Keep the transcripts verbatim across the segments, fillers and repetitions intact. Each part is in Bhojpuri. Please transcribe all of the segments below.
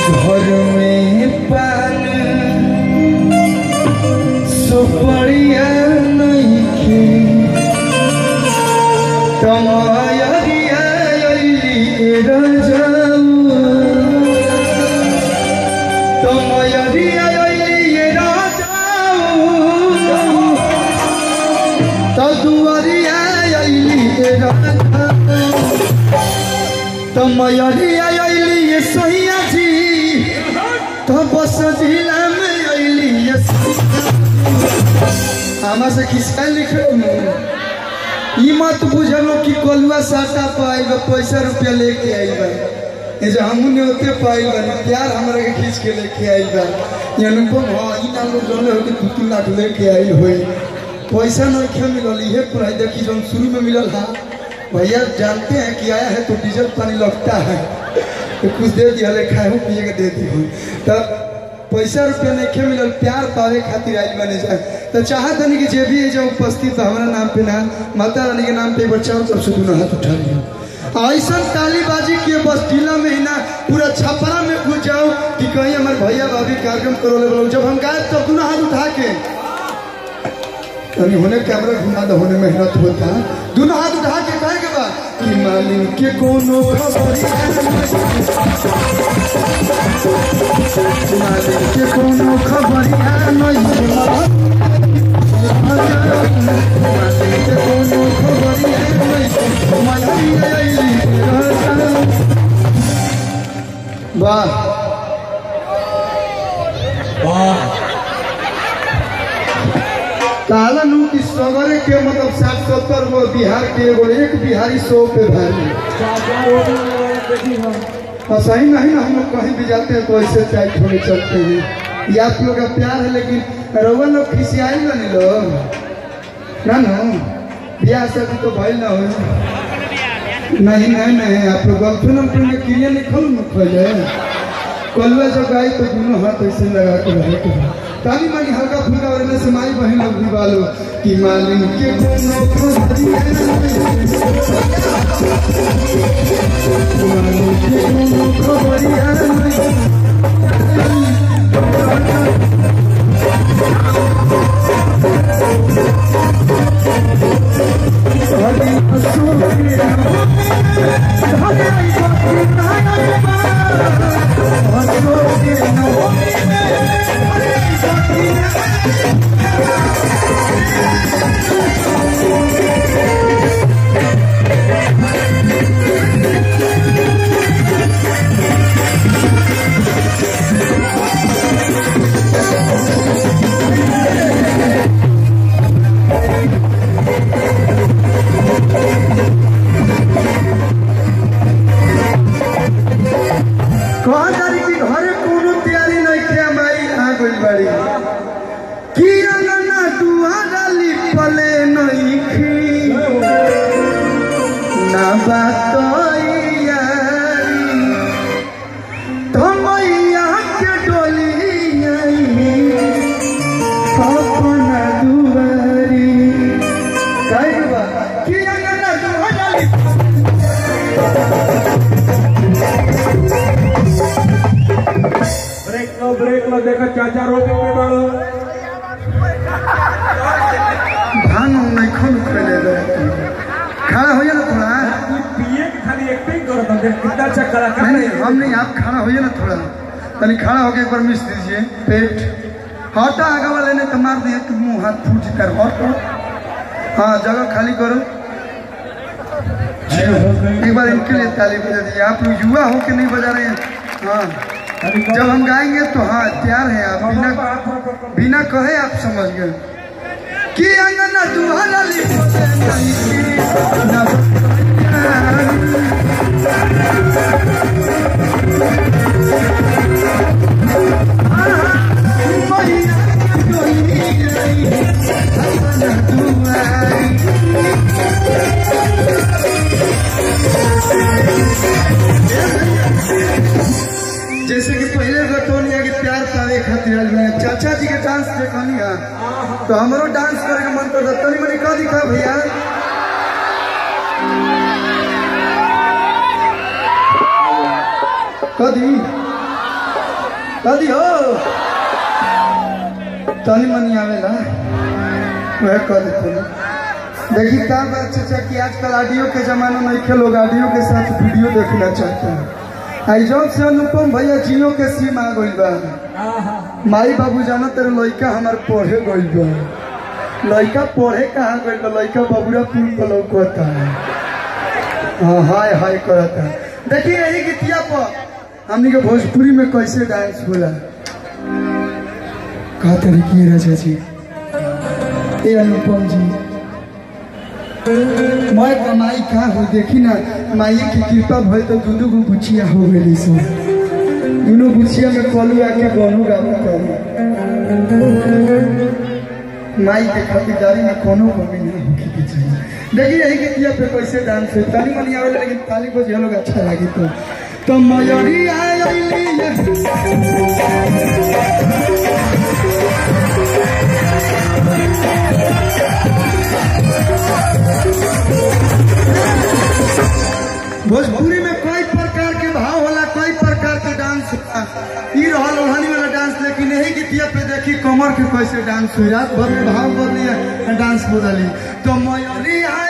घर में पान सुपड़िया नहीं खे तमयरिया अइली राजाऊ तमयरिया अइली राजाऊ तदुअरिया अइली राजाऊ तमयरिया अइली सैया जी तो बस जिला में अइली आमा से किसका लिखे ई मत बुझलो कि कोलुआ साटा पाएगा पैसा रुपया लेके आएगा ये जो हमू ने होते पाएगा प्यार हमरा के खींच के लेके आएगा ये अनुपम हां ई ना लोग जोले हो कि दो लाख लेके आई होई पैसा नहीं खे मिलल ये पूरा देखी जो शुरू में मिलल हां भैया जानते हैं कि आया है तो डीजल पानी लगता है तो कुछ दे दिया ले खाए हो पिए के दे दी हो तब पैसा रुपया नहीं खे मिलल प्यार पावे खातिर आई बने जाए तो चाहत नहीं कि जे भी है जो उपस्थित हमारा नाम पे ना माता रानी के नाम पे बच्चा सब से दोनों हाथ उठा लियो ऐसा तालीबाजी किए बस ढीला में ना पूरा छपरा में घुस जाओ कि कहीं हमारे भैया भाभी कार्यक्रम करो ले जब हम गाए तो दोनों हाथ उठा के अभी होने कैमरा घुमा दो होने मेहनत होता दोनों हाथ उठा के कहे के बाद कि मालिक के कोनो खबर मालिक के कोनो खबर नहीं मालिक के कोनो खबर नहीं वाह वाह ताला नू की सगरे के मतलब साठ सत्तर गो बिहार के एगो एक बिहारी सौ पे भारी सही नहीं ना हम लोग कहीं भी जाते हैं तो ऐसे टाइट होने चलते हैं ये आप लोग का प्यार है लेकिन रउआ लोग खिसियाई बने लोग ना ना ब्याह शादी तो भाई ना हो नहीं नहीं नहीं आप लोग गर्लफ्रेंड में क्रिया नहीं खोल मत खोले कलुआ जब गाई तो दोनों हाथ ऐसे लगा के रहे के ताली मानी हल्का फुल्का और से माई बहन लोग भी बालो कि मालिक के कोनो खबरिया मालिक के कोनो खबरिया चाचा रोटी पे बड़ो भान नहीं खोल खेले दो खड़ा हो जाना थोड़ा पिए खाली एक्टिंग करो तो कितना अच्छा कलाकार नहीं हम नहीं आप खड़ा हो जाना थोड़ा तनी खड़ा होके एक बार मिस दीजिए पेट हटा आगे वाले ने तो मार दिया कि मुंह हाथ फूट कर हटो हाँ जगह खाली करो एक बार इनके लिए ताली बजा दीजिए आप लोग युवा हो के नहीं बजा रहे हैं हाँ जब हम गाएंगे तो हाँ तैयार है आप बिना बिना कहे आप समझ गए कि अंगना दुआला जैसे कि पहले बतौनिया कि प्यार पावे खातिर चाचा जी के डांस देखनिया तो हमरो डांस करे के मन करता तनी मनी का दिखा भैया कदी कदी हो तनी मनी आवेला वह कर देते। देखिए क्या बात चाचा कि आजकल ऑडियो के जमाने में के लोग ऑडियो के साथ वीडियो देखना चाहते हैं। आई जब से अनुपम भैया जियो के सिम आ गई बा, माई बाबू जाना तेरे लड़का हमार पढ़े गई बा, लड़का पढ़े कहाँ गई बा, लड़का बबुरा पुल पर लौकता है। हाँ हाय हाय करता है। देखिए यही गीतिया पर हमने के भोजपुरी में कैसे डांस होला कहा तरीके राजा जी ए अनुपम जी मैं कमाई का हो देखी ना माई की कृपा भई तो दूधू को बुचिया हो गई सब दोनों बुचिया में कलू आके बनो गाँव कर माई के खातिरदारी में कोनो कमी नहीं होगी के चाहिए। देखिए यही गीतिया पे कैसे डांस है ताली मनी आवे लेकिन ताली को जो लोग अच्छा लगे तो तो मयूरी आई भोजपुरी में कई प्रकार के भाव होला, कई प्रकार के डांस होला। ई रहल ओढ़नी वाला डांस, लेकिन यही गीतिया पे देखी कमर के कैसे डांस हुई, रात भर में भाव बदली डांस बदली। तो मयूरी आई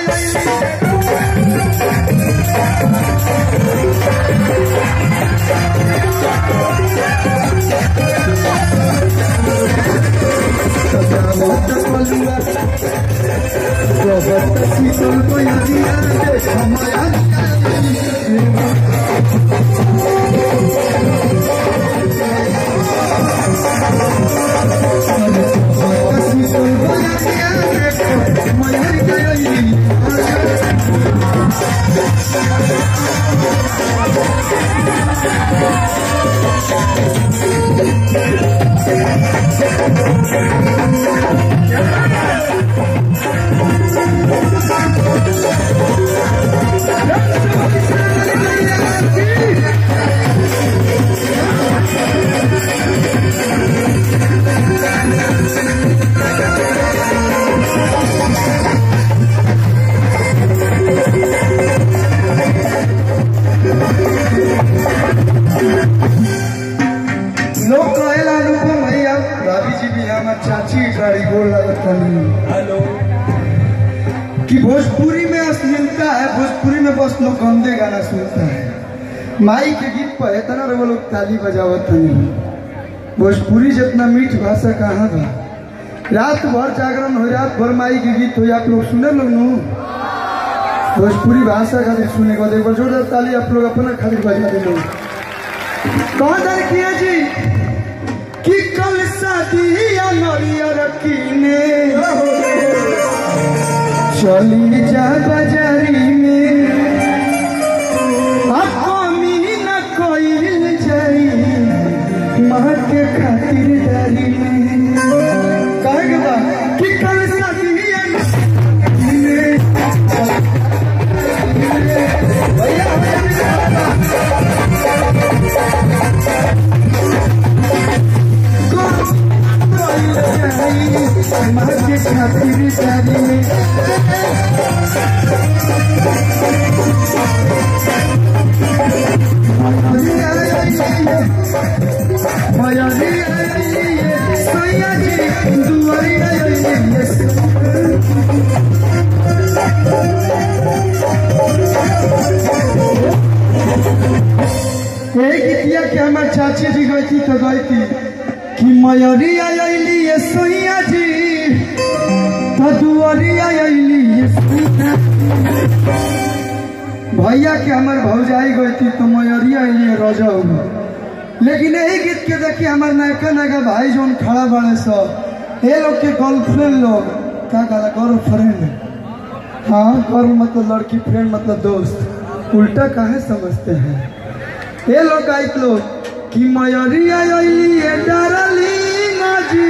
कि भोजपुरी में अश्लीलता है, भोजपुरी में बस लोग गंदे गाना सुनता है। माई के गीत पर इतना वो लोग ताली बजावत नहीं। भोजपुरी जितना मीठ भाषा कहाँ था। रात भर जागरण हो, रात भर माई के गीत हो, आप लोग सुने लोग नो भोजपुरी भाषा खातिर सुने के बाद एक बार जोरदार ताली आप लोग अपना खातिर बजा दे लोग। कौन दर किया जी कि कल शादी नरिया रखीने चली जा बाजारी में कमी न कोई जाई माँ के खातिरदारी में कहेगा कि कल शादी माँ के खातिरदारी में गीतिया के हमारे चाची जी गई थी तो गई थी कि मयूरी आयली ये सोइया जी तो दुआरी आयली ये भैया के हमारे भौजाई गई थी तो मयूरी आयली रोजा होगा। लेकिन यही गीत के देखिए हमारे नयका नयका भाई जो खड़ा बड़े सब ये लोग के गर्लफ्रेंड लोग क्या कहला गर्लफ्रेंड, हाँ गर्ल मतलब लड़की, फ्रेंड मतलब दोस्त, उल्टा काहे समझते हैं। ये लोग गायक लोग कि मयूरी आयली ये डार्लिंग जी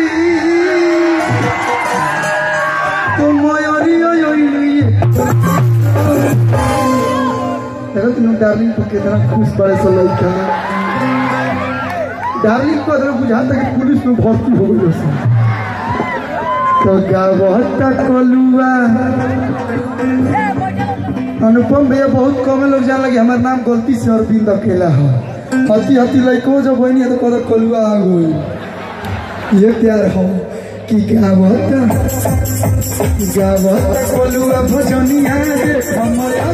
तो मयूरी आयली देखो तुम डार्लिंग को कितना खुश बड़े से लड़का डार्लिंग को अगर बुझाता कि पुलिस में भर्ती हो गई उससे तो गावता कलुआ। अनुपम भैया बहुत कम लोग जान लगे हमारे नाम गलती से अरविंद अकेला है। हती हती लइको जब बनी तो कद कलुआ आ गई ये प्यार हो कि गावत गावत कलुआ भजनिया रे हमरा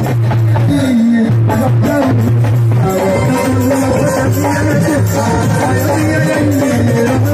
गावत कलुआ भजनिया रे